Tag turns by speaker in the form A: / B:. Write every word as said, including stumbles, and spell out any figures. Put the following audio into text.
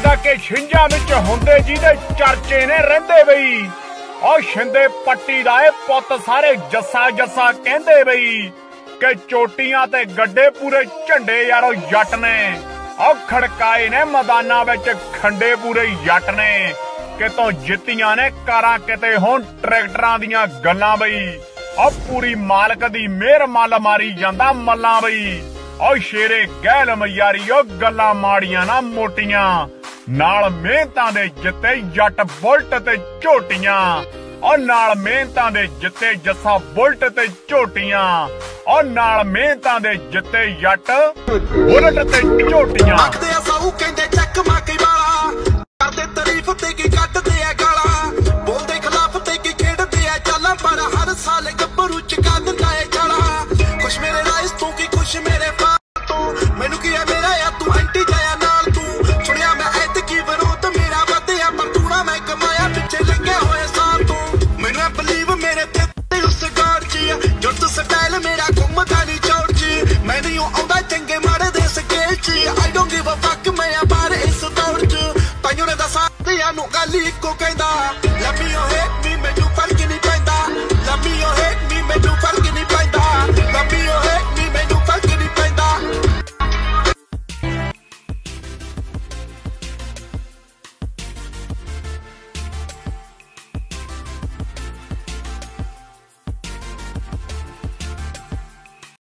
A: लगदा कि छिंजां विच हुंदे जिहदे चर्चे ने रहिंदे बई ओ शिंदे पट्टी दा ए पुत्त सारे जस्सा जस्सा कहंदे बई कि चोटियां ते गड्डे पूरे झंडे यारो जट ने ओ खड़काए ने मैदानां विच खंडे पूरे जट ने कितों जित्तियां ने कारां किते हुण ट्रैक्टरां दियां गल्लां बई ओ पूरी मालक दी मेहर मल मारी जांदा मल्लां बई ओ शेरे गैल मयारी ओ गल्लां माड़ियां ना मोटियां नाल मेहनतां दे जित्ते जट बुलट ते झोटियां ओ नाल मेहनतां दे जित्ते जस्सा बुलट ते झोटियां ओ नाल मेहनतां दे जित्ते जट बुलट ते झोटियां
B: आखदे साऊ कहंदे चक माके वाला करदे तारीफ ते की कटदे आ गाला बोलदे खिलाफ ते की खेडदे आ चालां पर हर साल गब्बरू चका दिंदा है छाला खुश मेरे राइस तू की खुश मेरे फाल तू मैनू की है मेरा या तू एंटी जाया नाल तू सुनिया मैं ऐत की विरोध मेरा वधिया पर तू ना मैं कमाया पिछे लगे होए साल तू मैनू बिलीव मेरे ते उस गॉड ची जुट स्टाइल मेरा घुमदा नहीं चौड़ ची मैं नहीं आउंदा चंगे माड़े दे स्केल ची I don't give a fuck मैं आ बाहर इस दौड़ च ताइयों ने दसा दिया नु गाली को कहंदा लव मी और हेट मी मैनू फर्क नहीं पैंदा लव मी और हेट मी मैनू फर्क नहीं पैंदा लव मी और हेट मी मैनू फर्क